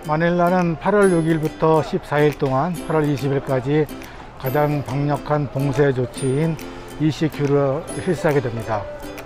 마닐라는 8월 6일부터 14일 동안 8월 20일까지 가장 강력한 봉쇄 조치인 ECQ를 실시하게 됩니다.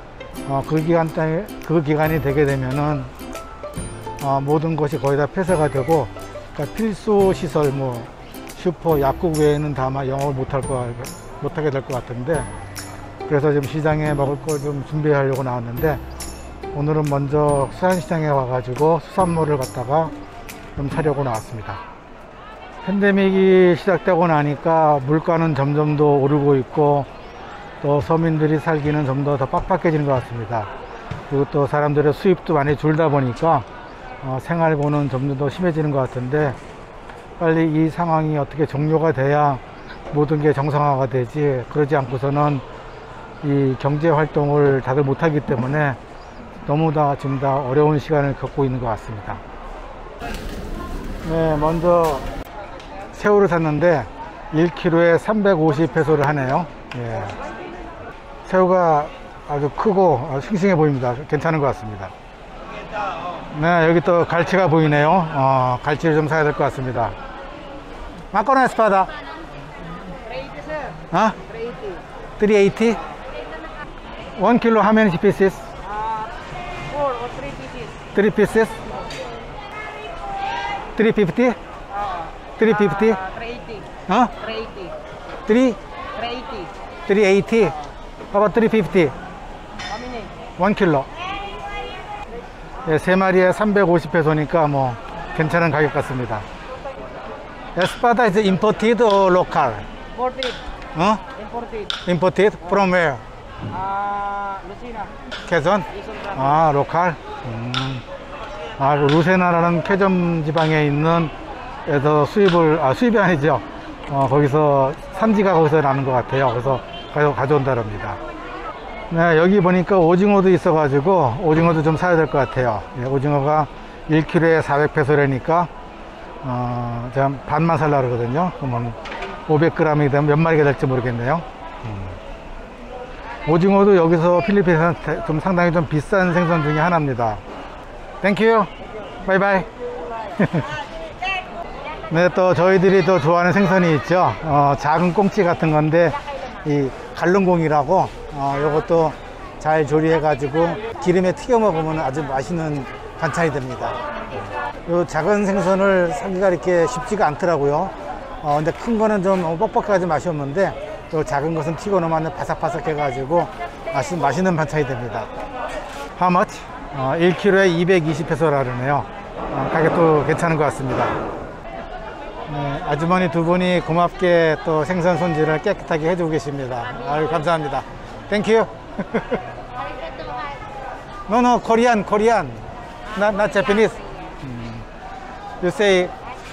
그 기간이 되게 되면은 모든 것이 거의 다 폐쇄가 되고, 그러니까 필수 시설, 슈퍼, 약국 외에는 다 아마 영업을 못하게 될 것 같은데, 그래서 지금 시장에 먹을 걸 좀 준비하려고 나왔는데, 오늘은 먼저 수산시장에 와가지고 수산물을 갖다가 좀 사려고 나왔습니다. 팬데믹이 시작되고 나니까 물가는 점점 더 오르고 있고, 또 서민들이 살기는 좀 더 빡빡해지는 것 같습니다. 그리고 또 사람들의 수입도 많이 줄다 보니까 생활고는 점점 더 심해지는 것 같은데, 빨리 이 상황이 어떻게 종료가 돼야 모든 게 정상화가 되지, 그러지 않고서는 이 경제 활동을 다들 못하기 때문에 너무 지금 다 어려운 시간을 겪고 있는 것 같습니다. 네, 먼저 새우를 샀는데 1kg에 350페소를 하네요. 예. 새우가 아주 크고 아주 싱싱해 보입니다. 괜찮은 것 같습니다. 네, 여기 또 갈치가 보이네요. 갈치를 좀 사야 될 것 같습니다. 마코나 에스파다. 380. 1 kilo how many pieces? 4 or 3 pieces. 3 pieces? 350? 350? 380. 380? 380. 380? How about 350? How many? 1 kilo. 예, 3마리에 350페소니까 뭐 괜찮은 가격 같습니다. Espada is imported or local? Imported. Imported. Imported? From where? Lucena. 캐전? 로컬? 루세나라는 캐전 지방에 있는 에서 수입이 아니죠. 거기서 산지가 거기서 나는 것 같아요. 그래서 가져온다 합니다. 네, 여기 보니까 오징어도 있어가지고 오징어도 좀 사야 될 것 같아요. 예, 오징어가 1kg에 400페소라니까 제가 반만 살라 그러거든요. 그러면 500g이 되면 몇 마리가 될지 모르겠네요. 오징어도 여기서 필리핀에서는 좀 상당히 좀 비싼 생선 중에 하나입니다. 땡큐. 바이바이. 네, 또 저희들이 또 좋아하는 생선이 있죠. 작은 꽁치 같은 건데 이 갈릉공이라고 요것도 잘 조리해 가지고 기름에 튀겨 먹으면 아주 맛있는 반찬이 됩니다. 요 작은 생선을 사기가 이렇게 쉽지가 않더라고요. 근데 큰 거는 좀 뻑뻑하지 맛이 없는데, 요 작은 것은 튀겨 놓으면 바삭바삭 해 가지고 맛있는 반찬이 됩니다. How much? 1kg에 220페소라 그러네요. 가격도 괜찮은 것 같습니다. 네, 아주머니 두 분이 고맙게 또 생선 손질을 깨끗하게 해주고 계십니다. 아유, 감사합니다. 땡큐. No, Korean. Not Japanese. You say.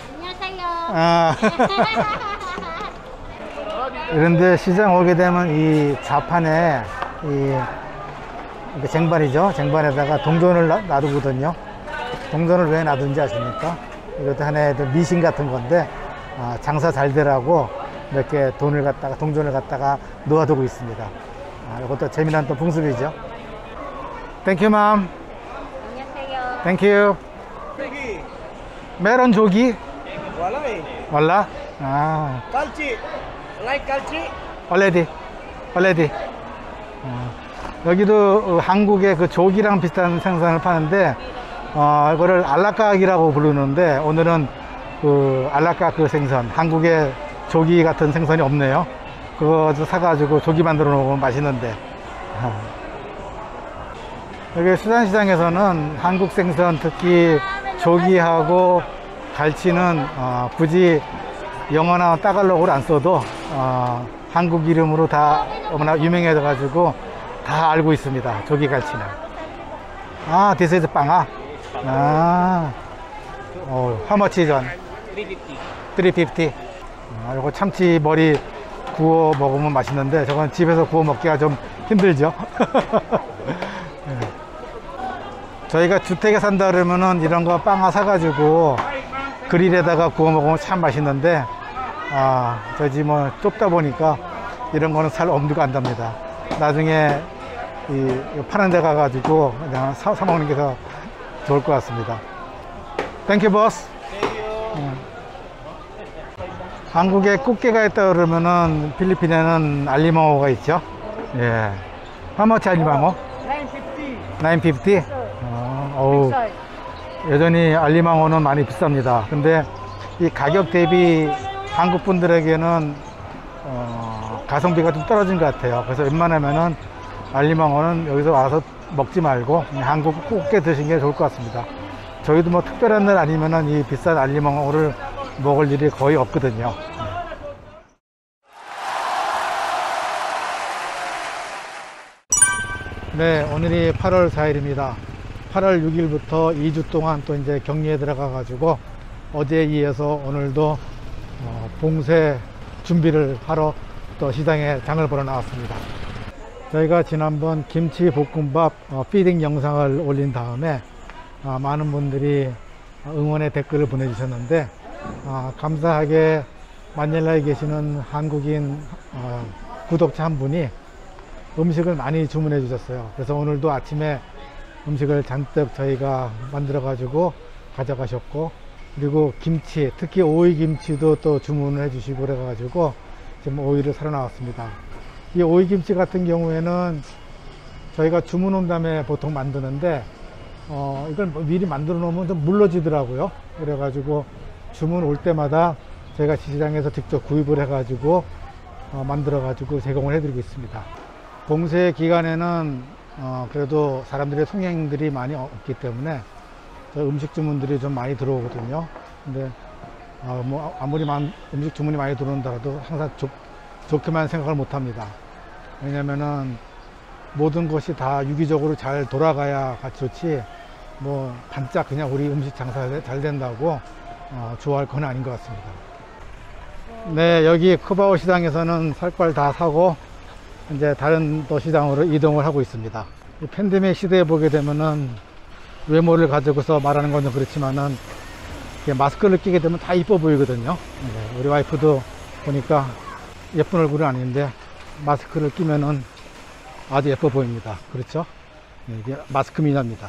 그런데 시장 오게 되면 이 좌판에 쟁반이죠. 쟁반에다가 동전을 놔두거든요. 동전을 왜 놔둔지 아십니까? 이것도 하나의 미신 같은 건데, 장사 잘 되라고 이렇게 동전을 갖다가 놓아두고 있습니다. 이것도 재미난 또 풍습이죠. 땡큐 맘. 안녕하세요. 땡큐. 메론 조기? wallah? Kalchi. Like kalchi? already. 여기도 한국의 그 조기랑 비슷한 생선을 파는데, 이거를 알라깍이라고 부르는데, 오늘은 그 알라깍 그 생선, 한국의 조기 같은 생선이 없네요. 그거 사가지고 조기 만들어 놓으면 맛있는데. 여기 수산시장에서는 한국 생선, 특히 조기하고 갈치는 굳이 영어나 따갈록으로 안 써도 한국 이름으로 다 너무나 유명해져 가지고 다 알고 있습니다. 조기 갈치는. This is 빵아. How much is one? 350. 요거 참치 머리 구워 먹으면 맛있는데, 저건 집에서 구워 먹기가 좀 힘들죠. 네. 저희가 주택에 산다 그러면은 이런 거 빵아 사가지고 그릴에다가 구워 먹으면 참 맛있는데, 저희 집 뭐 좁다 보니까 이런 거는 살 엄두가 안 답니다. 나중에 파는 데 가가지고 그냥 사 먹는 게 더 좋을 것 같습니다. 땡큐 보스. 한국에 꽃게가 있다 그러면은 필리핀에는 알리망어가 있죠. 예. How much 알리망어? 950. 950? 어우, 여전히 알리망어는 많이 비쌉니다. 근데 이 가격 대비 한국 분들에게는 가성비가 좀 떨어진 것 같아요. 그래서 웬만하면은 알리망어는 여기서 와서 먹지 말고 그냥 한국 꽃게 드시는 게 좋을 것 같습니다. 저희도 뭐 특별한 날 아니면은 이 비싼 알리망어를 먹을 일이 거의 없거든요. 네, 오늘이 8월 4일입니다. 8월 6일부터 2주 동안 또 이제 격리에 들어가 가지고 어제에 이어서 오늘도 봉쇄 준비를 하러 또 시장에 장을 보러 나왔습니다. 저희가 지난번 김치 볶음밥 피딩 영상을 올린 다음에 많은 분들이 응원의 댓글을 보내주셨는데 감사하게 마닐라에 계시는 한국인 구독자 한 분이 음식을 많이 주문해 주셨어요. 그래서 오늘도 아침에 음식을 잔뜩 저희가 만들어 가지고 가져가셨고, 그리고 김치, 특히 오이 김치도 또 주문을 해 주시고 그래 가지고 지금 오이를 사러 나왔습니다. 이 오이 김치 같은 경우에는 저희가 주문 온 다음에 보통 만드는데 이걸 미리 만들어 놓으면 좀 물러지더라고요. 그래 가지고 주문 올 때마다 저희가 시장에서 직접 구입을 해 가지고 만들어 가지고 제공을 해 드리고 있습니다. 봉쇄 기간에는 그래도 사람들의 통행들이 많이 없기 때문에 음식 주문들이 좀 많이 들어오거든요. 근데 뭐 아무리 음식 주문이 많이 들어온다라도 항상 좋게만 생각을 못 합니다. 왜냐면은 모든 것이 다 유기적으로 잘 돌아가야 같이 좋지, 뭐 반짝 그냥 우리 음식 장사 잘 된다고 좋아할 건 아닌 것 같습니다. 네, 여기 크바오 시장에서는 살 다 사고 이제 다른 또 시장으로 이동을 하고 있습니다. 이 팬데믹 시대에 보게 되면은 외모를 가지고서 말하는 건 좀 그렇지만은 마스크를 끼게 되면 다 이뻐 보이거든요. 네, 우리 와이프도 보니까 예쁜 얼굴은 아닌데 마스크를 끼면은 아주 예뻐 보입니다. 그렇죠? 네, 이게 마스크 미녀입니다.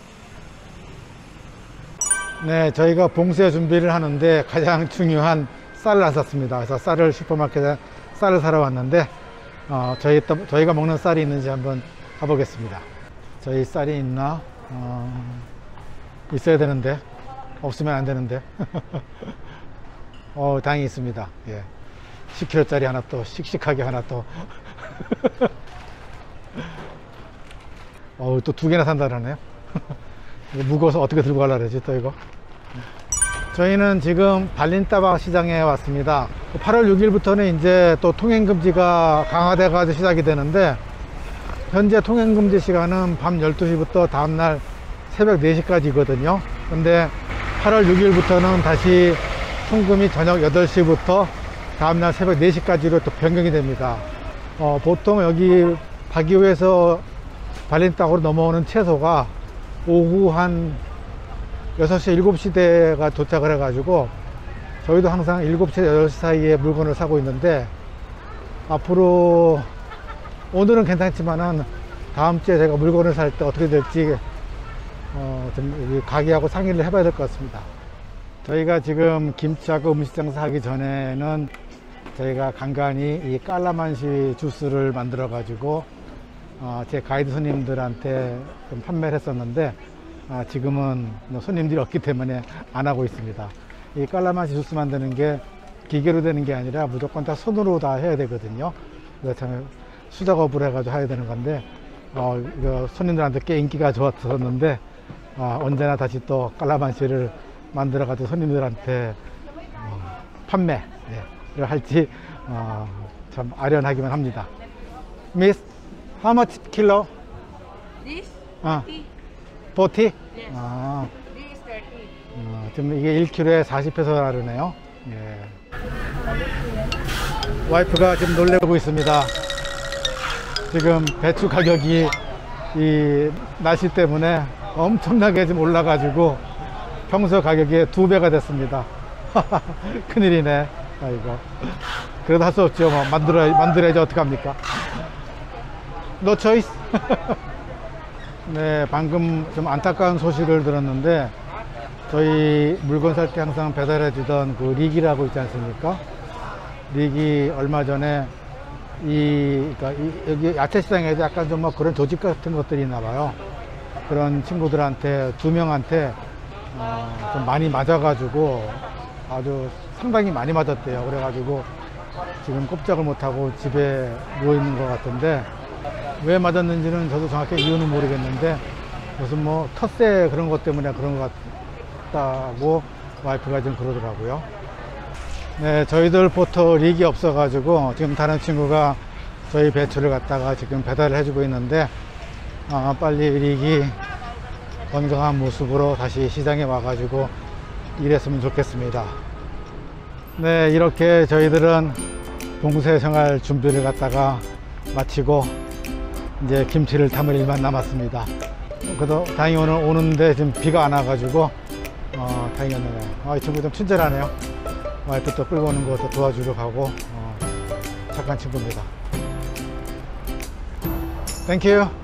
네, 저희가 봉쇄 준비를 하는데 가장 중요한 쌀을 안 샀습니다. 그래서 쌀을 슈퍼마켓에 쌀을 사러 왔는데 저희가 먹는 쌀이 있는지 한번 가보겠습니다. 저희 쌀이 있나? 있어야 되는데 없으면 안 되는데 다행히 있습니다. 예. 10kg짜리 하나 또 씩씩하게 하나 또 또 2개나 산다 그러네요. 무거워서 어떻게 들고 가려고 그러지 또 이거. 저희는 지금 발린따바 시장에 왔습니다. 8월 6일부터는 이제 또 통행금지가 강화돼 가지고 시작이 되는데, 현재 통행금지 시간은 밤 12시부터 다음날 새벽 4시까지거든요. 근데 8월 6일부터는 다시 통금이 저녁 8시부터 다음날 새벽 4시까지로 또 변경이 됩니다. 보통 여기 바기오에서 발린따바로 넘어오는 채소가 오후 한 6시, 7시 대가 도착을 해가지고 저희도 항상 7시, 8시 사이에 물건을 사고 있는데, 앞으로 오늘은 괜찮지만은 다음 주에 제가 물건을 살 때 어떻게 될지 좀 가게하고 상의를 해봐야 될 것 같습니다. 저희가 지금 김치하고 음식 장사 하기 전에는 저희가 간간히 이 깔라만시 주스를 만들어 가지고 제 가이드 손님들한테 좀 판매를 했었는데, 지금은 손님들이 없기 때문에 안 하고 있습니다. 이 깔라만시 주스 만드는 게 기계로 되는 게 아니라 무조건 다 손으로 다 해야 되거든요. 그래서 참 수작업을 해가지고 해야 되는 건데, 이거 손님들한테 꽤 인기가 좋았었는데, 언제나 다시 또 깔라만시를 만들어 가지고 손님들한테 판매를 할지 참 아련하기만 합니다. Miss, how much kilo? This? 40? Yes. This is 30. 지금 이게 1kg에 40페소 하루네요. 예. 와이프가 지금 놀래고 있습니다. 지금 배추 가격이 이 날씨 때문에 엄청나게 지금 올라가지고 평소 가격의 2배가 됐습니다. 큰일이네. 아이고. 그래도 할 수 없죠. 뭐 만들어야지 어떡합니까? No choice. 네, 방금 좀 안타까운 소식을 들었는데 저희 물건 살 때 항상 배달해 주던 그 릭이라고 있지 않습니까? 릭이 얼마 전에 그러니까 여기 야채 시장에도 약간 좀 뭐 그런 조직 같은 것들이 있나 봐요. 그런 친구들한테, 2명한테 좀 많이 맞아가지고 아주 상당히 많이 맞았대요. 그래가지고 지금 꼼짝을 못하고 집에 누워있는 것 같은데, 왜 맞았는지는 저도 정확히 이유는 모르겠는데 무슨 뭐 텃세 그런 것 때문에 그런 것 같다고 와이프가 좀 그러더라고요. 네, 저희들 보통 릭이 없어가지고 지금 다른 친구가 저희 배추를 갖다가 지금 배달을 해주고 있는데, 빨리 릭이 건강한 모습으로 다시 시장에 와가지고 일했으면 좋겠습니다. 네, 이렇게 저희들은 봉쇄 생활 준비를 갖다가 마치고 이제 김치를 담을 일만 남았습니다. 그래도 다행히 오늘 오는데 지금 비가 안 와가지고 다행이었네요. 이 친구 좀 친절하네요. 와이프 또 끌고 오는 것도 도와주러 가고 착한 친구입니다. 땡큐.